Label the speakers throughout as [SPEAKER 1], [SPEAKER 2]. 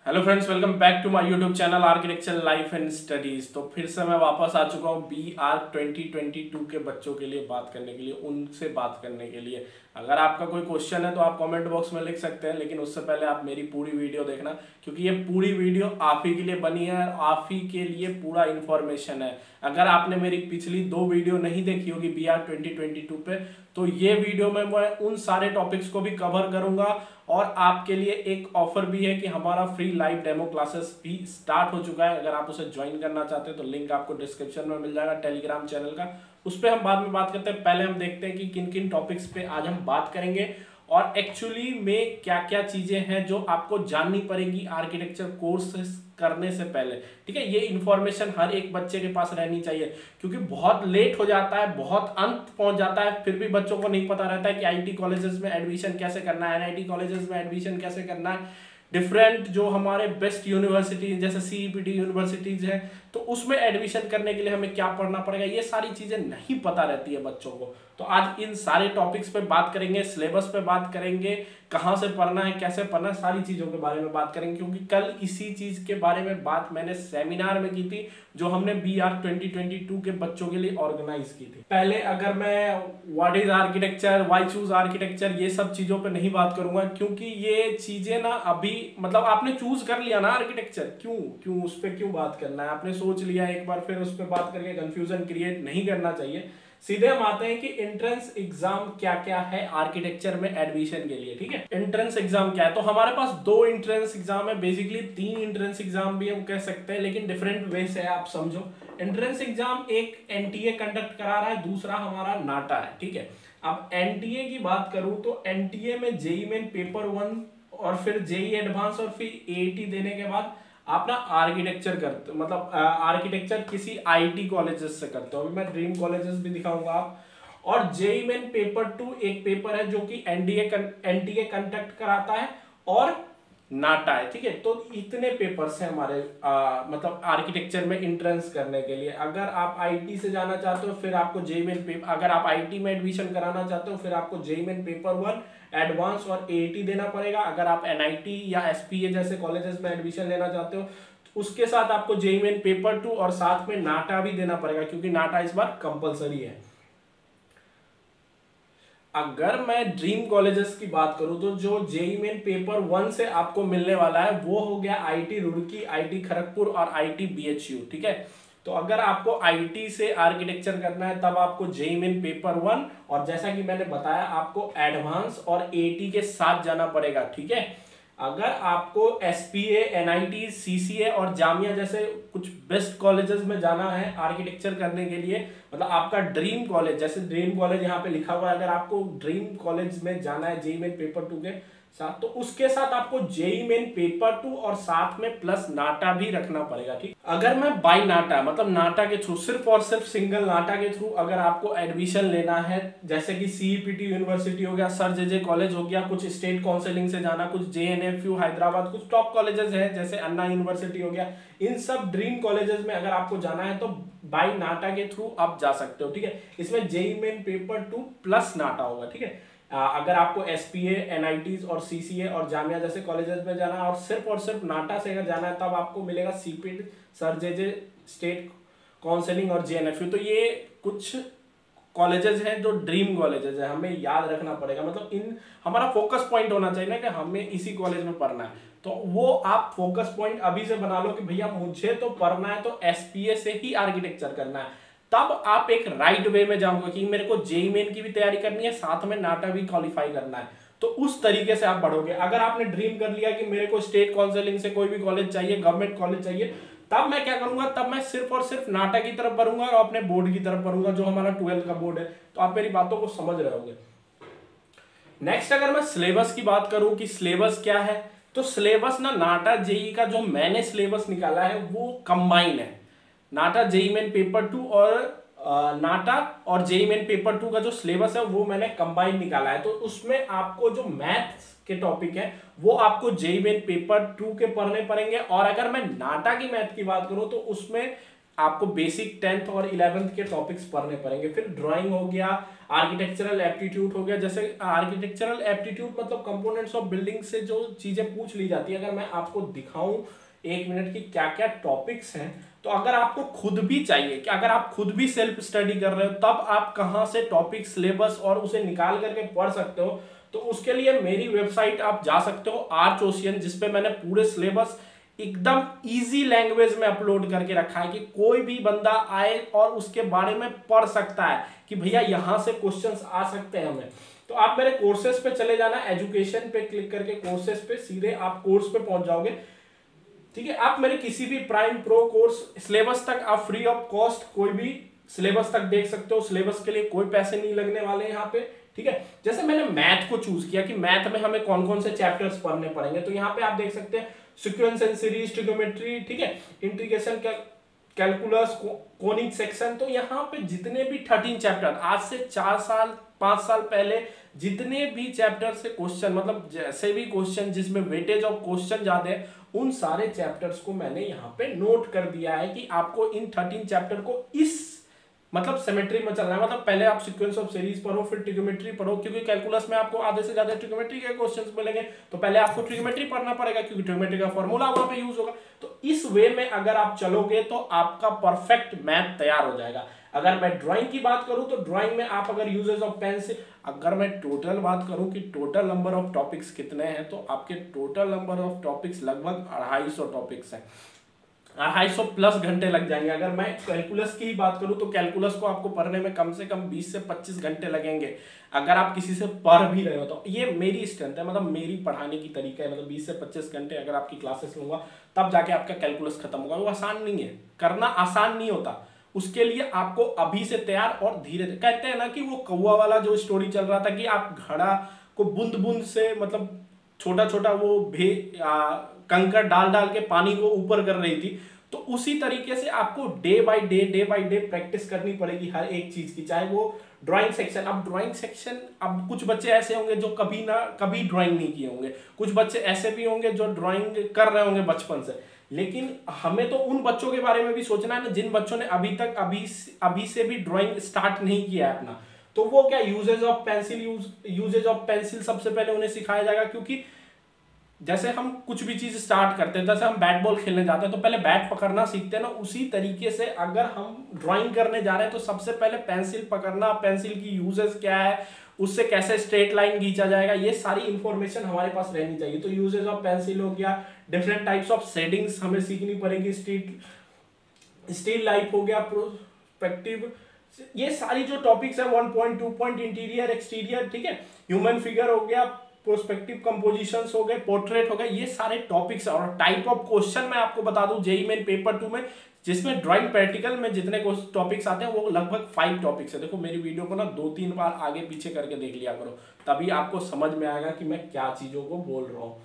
[SPEAKER 1] Hello friends, welcome back to my YouTube channel architecture life and studies. तो फिर से मैं वापस आ चुका हूँ BR 2022 के बच्चों के लिए बात करने के लिए, उनसे बात करने के लिए। अगर आपका कोई क्वेश्चन है तो आप कमेंट बॉक्स में लिख सकते हैं, लेकिन उससे पहले आप मेरी पूरी वीडियो देखना, क्योंकि ये पूरी वीडियो आप ही के लिए बनी है और आप ही के लिए पूरा इन्फॉर्मेशन है। अगर आपने मेरी पिछली 2 वीडियो नहीं देखी होगी BR 2022 पे, तो ये वीडियो में मैं उन सारे टॉपिक्स को भी कवर करूंगा। और आपके लिए एक ऑफर भी है कि हमारा फ्री लाइव डेमो क्लासेस भी स्टार्ट हो चुका है। अगर आप उसे ज्वाइन करना चाहते हैं तो लिंक आपको डिस्क्रिप्शन में मिल जाएगा टेलीग्राम चैनल का। उस पर हम बाद में बात करते हैं। पहले हम देखते हैं कि किन किन टॉपिक्स पे आज हम बात करेंगे और एक्चुअली में क्या क्या चीजें हैं जो आपको जाननी पड़ेगी आर्किटेक्चर कोर्स करने से पहले। ठीक है, ये इन्फॉर्मेशन हर एक बच्चे के पास रहनी चाहिए, क्योंकि बहुत लेट हो जाता है, बहुत अंत पहुंच जाता है, फिर भी बच्चों को नहीं पता रहता है कि आईटी कॉलेजेस में एडमिशन कैसे करना है, एनआईटी कॉलेजेस में एडमिशन कैसे करना है। डिफरेंट जो हमारे बेस्ट यूनिवर्सिटी जैसे सीईपीटी यूनिवर्सिटीज हैं, तो उसमें एडमिशन करने के लिए हमें क्या पढ़ना पड़ेगा, ये सारी चीजें नहीं पता रहती है बच्चों को। तो आज इन सारे टॉपिक्स पे बात करेंगे, सिलेबस पे बात करेंगे, कहाँ से पढ़ना है, कैसे पढ़ना है, सारी चीजों के बारे में बात करेंगे। क्योंकि कल इसी चीज के बारे में बात मैंने सेमिनार में की थी, जो हमने BR 2022 के बच्चों के लिए ऑर्गेनाइज की थी। पहले अगर मैं what is architecture, why choose architecture, ये सब चीजों पे नहीं बात करूंगा, क्योंकि ये चीजें ना अभी मतलब आपने चूज कर लिया ना आर्किटेक्चर, क्यों उस पर क्यों बात करना है, आपने सोच लिया एक बार, फिर उस पर बात करके कंफ्यूजन क्रिएट नहीं करना चाहिए। सीधे हम आते हैं कि एंट्रेंस एग्जाम क्या क्या है आर्किटेक्चर में एडमिशन के लिए। ठीक है, एंट्रेंस एग्जाम क्या है, तो हमारे पास 2 एंट्रेंस एग्जाम है, बेसिकली 3 एंट्रेंस एग्जाम भी हम कह सकते हैं, लेकिन डिफरेंट वे से आप समझो। एंट्रेंस एग्जाम एक एनटीए कंडक्ट करा रहा है, दूसरा हमारा नाटा है। ठीक है, अब एनटीए की बात करूं तो एनटीए में जेई मेन पेपर 1 और फिर जेई एडवांस और फिर एईटी देने के बाद आप ना आर्किटेक्चर करते, मतलब आर्किटेक्चर किसी आईटी कॉलेजेस से करते हो। अभी मैं ड्रीम कॉलेजेस भी दिखाऊंगा आप। और जेई मेन पेपर 2 एक पेपर है जो कि एनटीए कंडक्ट कराता है और नाटा है। ठीक है, तो इतने पेपर्स हैं हमारे मतलब आर्किटेक्चर में एंट्रेंस करने के लिए। अगर आप आईटी से जाना चाहते हो फिर आपको जेई मेन पेपर, अगर आप आईटी में एडमिशन कराना चाहते हो फिर आपको जेई मेन पेपर 1 एडवांस और एईटी देना पड़ेगा। अगर आप एनआईटी या एसपीए जैसे कॉलेजेस में एडमिशन लेना चाहते हो तो उसके साथ आपको जेई मेन पेपर 2 और साथ में नाटा भी देना पड़ेगा, क्योंकि नाटा इस बार कंपलसरी है। अगर मैं ड्रीम कॉलेजेस की बात करूं तो जो जेई मेन पेपर 1 से आपको मिलने वाला है वो हो गया आईटी रुड़की, आईटी खड़गपुर और आईटी बीएचयू। ठीक है, तो अगर आपको आईटी से आर्किटेक्चर करना है तब आपको जेई मेन पेपर 1 और जैसा कि मैंने बताया आपको एडवांस और एटी के साथ जाना पड़ेगा। ठीक है, अगर आपको एसपीए, एनआईटी, सीसीए और जामिया जैसे कुछ बेस्ट कॉलेजेस में जाना है आर्किटेक्चर करने के लिए, मतलब आपका ड्रीम कॉलेज, जैसे ड्रीम कॉलेज यहाँ पे लिखा हुआ है, अगर आपको ड्रीम कॉलेज में जाना है जेई मेन पेपर 2 के साथ, तो उसके साथ आपको जेई मेन पेपर 2 और साथ में प्लस नाटा भी रखना पड़ेगा। ठीक, अगर मैं बाय नाटा मतलब नाटा के थ्रू, सिर्फ और सिर्फ सिंगल नाटा के थ्रू अगर आपको एडमिशन लेना है, जैसे कि सीईपीटी यूनिवर्सिटी हो गया, सर जेजे कॉलेज हो गया, कुछ स्टेट काउंसिलिंग से जाना, कुछ जेएनएफयू हैदराबाद, कुछ टॉप कॉलेजेस हैं जैसे अन्ना यूनिवर्सिटी हो गया, इन सब ड्रीम कॉलेजेस में अगर आपको जाना है तो बाय नाटा के थ्रू आप जा सकते हो। ठीक है, इसमें JEE Main paper 2 plus NATA होगा। ठीक है, अगर आपको एसपीए, एनआईटीज और सीसीए और जामिया जैसे कॉलेजेस में जाना है और सिर्फ नाटा से अगर जाना है तब आपको मिलेगा CPT, sir JJ, state counselling और जेएनएफयू। तो ये कुछ कॉलेजेस हैं जो ड्रीम कॉलेजेस है, हमें याद रखना पड़ेगा। मतलब इन हमारा फोकस पॉइंट होना चाहिए ना कि हमें इसी कॉलेज में पढ़ना है, तो वो आप फोकस पॉइंट अभी से बना लो कि भैया मुझे तो पढ़ना है तो एसपीए से ही आर्किटेक्चर करना है। तब आप एक राइट वे में जाओगे कि मेरे को जेई मेन की भी तैयारी करनी है, साथ में नाटा भी क्वालिफाई करना है, तो उस तरीके से आप बढ़ोगे। अगर आपने ड्रीम कर लिया कि मेरे को स्टेट काउंसिलिंग से कोई भी कॉलेज चाहिए, गवर्नमेंट कॉलेज चाहिए, तब मैं क्या करूंगा, तब मैं सिर्फ और सिर्फ नाटा की तरफ बढ़ूंगा और अपने बोर्ड की तरफ बढ़ूंगा जो हमारा 12th का बोर्ड है। तो आप मेरी बातों को समझ रहे होंगे। नेक्स्ट अगर मैं सिलेबस की बात करूं कि सिलेबस क्या है, तो सिलेबस ना नाटा जेई का जो मैंने सिलेबस निकाला है वो कंबाइन है। नाटा जेई मेन पेपर 2 और नाटा और जेई मेन पेपर 2 का जो सिलेबस है वो मैंने कंबाइन निकाला है। तो उसमें आपको जो मैथ्स के टॉपिक है वो आपको जेई मेन पेपर 2 के पढ़ने पड़ेंगे। और अगर मैं नाटा की मैथ की बात करूं तो उसमें आपको बेसिक 10th और 11th के टॉपिक्स पढ़ने पड़ेंगे। फिर ड्राइंग हो गया, आर्किटेक्चरल एप्टीट्यूड हो गया। जैसे आर्किटेक्चरल एप्टीट्यूड मतलब कंपोनेंट्स ऑफ बिल्डिंग से जो चीजें पूछ ली जाती है, अगर मैं आपको दिखाऊं 1 मिनट की क्या क्या टॉपिक्स हैं, तो अगर आपको खुद भी चाहिए कि अगर आप खुद भी सेल्फ स्टडी कर रहे हो तब आप कहां से टॉपिक सिलेबस और उसे निकाल करके पढ़ सकते हो, तो उसके लिए मेरी वेबसाइट आप जा सकते हो आर्च ओशियन, जिसपे मैंने पूरे सिलेबस एकदम इजी लैंग्वेज में अपलोड करके रखा है कि कोई भी बंदा आए और उसके बारे में पढ़ सकता है कि भैया यहां से क्वेश्चंस आ सकते हैं हमें। तो आप मेरे कोर्सेज पे चले जाना, एजुकेशन पे क्लिक करके कोर्सेज पे सीधे आप कोर्स पे पहुंच जाओगे। ठीक है, आप मेरे किसी भी प्राइम प्रो कोर्स सिलेबस तक आप फ्री ऑफ कॉस्ट कोई भी सिलेबस तक देख सकते हो। सिलेबस के लिए कोई पैसे नहीं लगने वाले यहाँ पे। ठीक है, जैसे मैंने मैथ को चूज किया कि मैथ में हमें कौन कौन से चैप्टर्स पढ़ने पड़ेंगे, तो यहाँ पे आप देख सकते हैं सीक्वेंस एंड सीरीज, ट्रिग्नोमेट्री, ठीक है, इंटीग्रेशन, कैलकुलस, कोनिक सेक्शन। तो यहाँ पे जितने भी 13 चैप्टर आज से 4 साल 5 साल पहले जितने भी चैप्टर से क्वेश्चन, मतलब जैसे भी क्वेश्चन जिसमें वेटेज ऑफ क्वेश्चन ज्यादा है, उन सारे चैप्टर्स को मैंने यहाँ पे नोट कर दिया है कि आपको इन 13 चैप्टर को इस मतलब सिमेट्री में चलना है। मतलब पहले आप सीक्वेंस ऑफ सीरीज पढ़ो, फिर ट्रिग्नोमेट्री पढ़ो, क्योंकि कैलकुलस में आपको आधे से ज्यादा ट्रिग्नोमेट्री के क्वेश्चंस मिलेंगे, तो पहले आपको ट्रिग्नोमेट्री पढ़ना पड़ेगा क्योंकि ट्रिग्नोमेट्री का फॉर्मूला वहां पे यूज होगा। तो इस वे में अगर आप चलोगे तो आपका परफेक्ट मैथ तैयार हो जाएगा। अगर मैं ड्राइंग की बात करूं तो ड्राइंग में आप अगर यूजेस ऑफ पेंसिल, अगर मैं टोटल बात करूं कि टोटल नंबर ऑफ टॉपिक्स कितने हैं, तो आपके टोटल नंबर ऑफ टॉपिक्स लगभग 250 टॉपिक्स हैं। 250 प्लस घंटे लग जाएंगे। अगर मैं कैलकुलस की ही बात करूं तो कैलकुलस को आपको पढ़ने में कम से कम 20 से 25 घंटे लगेंगे अगर आप किसी से पढ़ भी रहे हो तो। ये मेरी स्ट्रेंथ है, मतलब मेरी पढ़ाने की तरीका है, मतलब 20 से 25 घंटे अगर आपकी क्लासेस लूंगा तब जाके आपका कैलकुलस खत्म होगा। वो आसान नहीं है, करना आसान नहीं होता। उसके लिए आपको अभी से तैयार और धीरे धीरे, कहते हैं ना कि वो कौवा वाला जो स्टोरी चल रहा था कि आप घड़ा को बूंद बूंद से, मतलब छोटा छोटा वो कंकड़ डाल डाल के पानी को ऊपर कर रही थी, तो उसी तरीके से आपको डे बाय डे प्रैक्टिस करनी पड़ेगी हर एक चीज की। चाहे वो ड्राइंग सेक्शन, अब ड्राइंग सेक्शन, अब कुछ बच्चे ऐसे होंगे जो कभी ड्राइंग नहीं किए होंगे, कुछ बच्चे ऐसे भी होंगे जो ड्राइंग कर रहे होंगे बचपन से, लेकिन हमें तो उन बच्चों के बारे में भी सोचना है ना जिन बच्चों ने अभी से भी ड्राइंग स्टार्ट नहीं किया है अपना। तो वो क्या यूजेज ऑफ पेंसिल सबसे पहले उन्हें सिखाया जाएगा, क्योंकि जैसे हम कुछ भी चीज स्टार्ट करते हैं, जैसे हम बैट बॉल खेलने जाते हैं तो पहले बैट पकड़ना सीखते हैं ना, उसी तरीके से अगर हम ड्राइंग करने जा रहे हैं तो सबसे पहले पेंसिल पकड़ना, पेंसिल की यूजेस क्या है, उससे कैसे स्ट्रेट लाइन खींचा जाएगा, ये सारी इंफॉर्मेशन हमारे पास रहनी चाहिए। तो यूजेस ऑफ पेंसिल हो गया, डिफरेंट टाइप्स ऑफ शेडिंग्स हमें सीखनी पड़ेगी, स्टील लाइफ हो गया, प्रोस्पेक्टिव, ये सारी जो टॉपिक्स है 1 पॉइंट 2 पॉइंट, इंटीरियर एक्सटीरियर, ठीक है, ह्यूमन फिगर हो गया, प्रोस्पेक्टिव कंपोजिशंस हो गए, पोर्ट्रेट हो गए, ये सारे टॉपिक्स। और टाइप ऑफ क्वेश्चन मैं आपको बता दूं जेईई मेन पेपर 2 में, जिसमें ड्राइंग प्रैक्टिकल में जितने टॉपिक्स आते हैं वो लगभग 5 टॉपिक्स है। देखो मेरी वीडियो को ना 2-3 बार आगे पीछे करके देख लिया करो, तभी आपको समझ में आएगा कि मैं क्या चीजों को बोल रहा हूँ।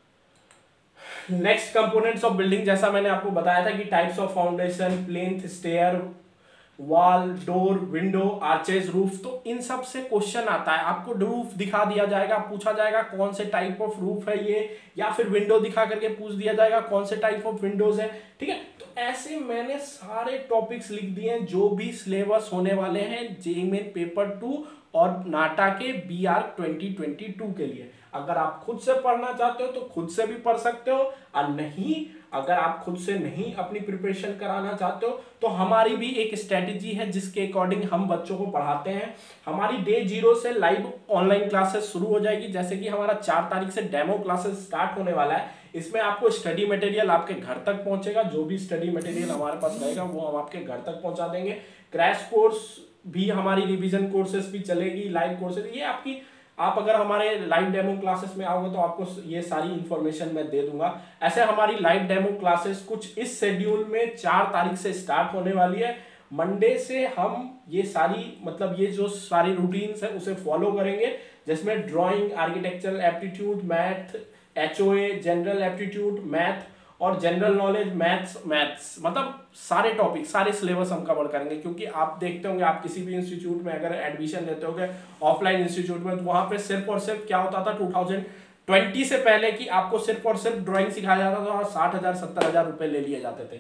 [SPEAKER 1] नेक्स्ट कंपोनेंट्स ऑफ बिल्डिंग, जैसा मैंने आपको बताया था कि types of foundation, plinth, stair, wall, door, window, arches, roof, तो इन सब से क्वेश्चन आता है। आपको रूफ दिखा दिया जाएगा, पूछा जाएगा कौन से टाइप ऑफ रूफ है ये, या फिर विंडो दिखा करके पूछ दिया जाएगा कौन से टाइप ऑफ विंडोज है, ठीक है। तो ऐसे मैंने सारे टॉपिक्स लिख दिए हैं जो भी सिलेबस होने वाले हैं जेईई मेन पेपर 2 और नाटा के BR 2022 के लिए। अगर आप खुद से पढ़ना चाहते हो तो खुद से भी पढ़ सकते हो, और नहीं अगर आप खुद से नहीं अपनी प्रिपरेशन कराना चाहते हो तो हमारी भी एक स्ट्रेटेजी है जिसके अकॉर्डिंग हम बच्चों को पढ़ाते हैं। हमारी डे 0 से लाइव ऑनलाइन क्लासेस शुरू हो जाएगी, जैसे कि हमारा 4 तारीख से डेमो क्लासेस स्टार्ट होने वाला है। इसमें आपको स्टडी मटेरियल आपके घर तक पहुंचेगा, जो भी स्टडी मटेरियल हमारे पास रहेगा वो हम आपके घर तक पहुंचा देंगे। क्रैश कोर्स भी, हमारी रिवीजन कोर्सेस भी चलेगी, लाइव कोर्सेज, ये आपकी, आप अगर हमारे लाइव डेमो क्लासेस में आओगे तो आपको ये सारी इंफॉर्मेशन मैं दे दूंगा। ऐसे हमारी लाइव डेमो क्लासेस कुछ इस शेड्यूल में 4 तारीख से स्टार्ट होने वाली है। मंडे से हम ये सारी, मतलब ये जो सारी रूटीन्स है उसे फॉलो करेंगे, जिसमें drawing, architectural aptitude, math, HOA, general aptitude, math और जनरल नॉलेज, मैथ्स, मतलब सारे टॉपिक, सारे सिलेबस हम कवर करेंगे। क्योंकि आप देखते होंगे, आप किसी भी इंस्टीट्यूट में अगर एडमिशन लेते होंगे ऑफलाइन इंस्टीट्यूट में, तो वहां पे सिर्फ और सिर्फ क्या होता था 2020 से पहले कि आपको सिर्फ और सिर्फ ड्राइंग सिखाया जाता था और 60,000 70,000 रुपए ले लिए जाते थे।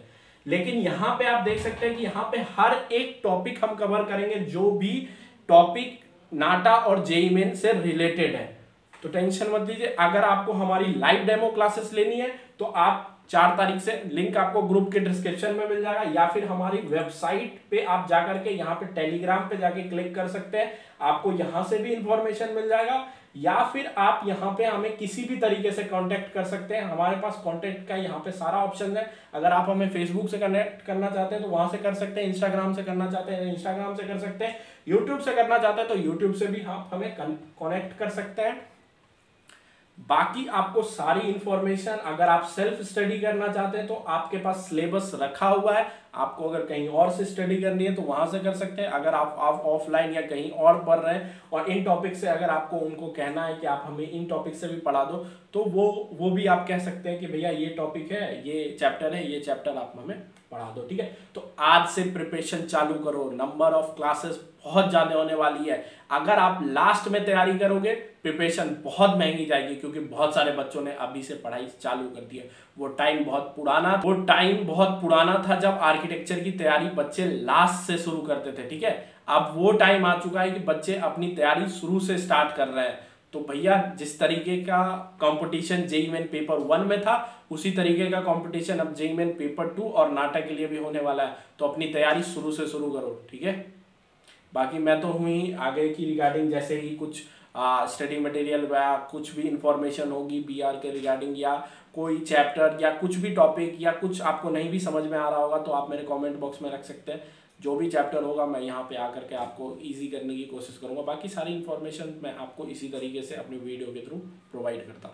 [SPEAKER 1] लेकिन यहाँ पे आप देख सकते हैं कि यहाँ पे हर एक टॉपिक हम कवर करेंगे जो भी टॉपिक नाटा और जेईई मेन से रिलेटेड है। तो टेंशन मत लीजिए। अगर आपको हमारी लाइव डेमो क्लासेस लेनी है तो आप 4 तारीख से, लिंक आपको ग्रुप के डिस्क्रिप्शन में मिल जाएगा, या फिर हमारी वेबसाइट पे आप जाकर के यहाँ पे टेलीग्राम पे जाके क्लिक कर सकते हैं, आपको यहाँ से भी इंफॉर्मेशन मिल जाएगा, या फिर आप यहाँ पे हमें किसी भी तरीके से कांटेक्ट कर सकते हैं। हमारे पास कांटेक्ट का यहाँ पे सारा ऑप्शन है। अगर आप हमें फेसबुक से कनेक्ट करना चाहते हैं तो वहां से कर सकते हैं, इंस्टाग्राम से करना चाहते हैं इंस्टाग्राम से कर सकते हैं, यूट्यूब से करना चाहते हैं तो यूट्यूब से भी आप हमें कनेक्ट कर सकते हैं। बाकी आपको सारी इंफॉर्मेशन, अगर आप सेल्फ स्टडी करना चाहते हैं तो आपके पास सिलेबस रखा हुआ है। आपको अगर कहीं और से स्टडी करनी है तो वहां से कर सकते हैं। अगर आप ऑफलाइन या कहीं और पढ़ रहे हैं और इन टॉपिक से अगर आपको उनको कहना है कि आप हमें इन टॉपिक से भी पढ़ा दो तो वो भी आप कह सकते हैं कि भैया ये टॉपिक है, ये चैप्टर है, ये चैप्टर आप हमें पढ़ा दो। ठीक है, तो आज से प्रिपरेशन चालू करो। नंबर ऑफ क्लासेस बहुत ज्यादा होने वाली है। अगर आप लास्ट में तैयारी करोगे प्रिपरेशन बहुत महंगी जाएगी, क्योंकि बहुत सारे बच्चों ने अभी से पढ़ाई चालू कर दी है। वो टाइम बहुत पुराना था जब आर्किटेक्चर की तैयारी बच्चे लास्ट से शुरू करते थे। ठीक है, अब वो टाइम आ चुका है कि बच्चे अपनी तैयारी शुरू से स्टार्ट कर रहे हैं। तो भैया जिस तरीके का कंपटीशन जेईई मेन पेपर 1 में था उसी तरीके का कंपटीशन अब जेईई मेन पेपर 2 और नाटा के लिए भी होने वाला है। तो अपनी तैयारी शुरू से शुरू करो। ठीक है, बाकी मैं तो हूँ ही आगे की रिगार्डिंग, जैसे ही कुछ स्टडी मटेरियल या कुछ भी इंफॉर्मेशन होगी बीआर के रिगार्डिंग, या कोई चैप्टर या कुछ भी टॉपिक या कुछ आपको नहीं भी समझ में आ रहा होगा तो आप मेरे कमेंट बॉक्स में रख सकते हैं। जो भी चैप्टर होगा मैं यहाँ पे आकर के आपको इजी करने की कोशिश करूँगा। बाकी सारी इन्फॉर्मेशन मैं आपको इसी तरीके से अपनी वीडियो के थ्रू प्रोवाइड करता हूँ।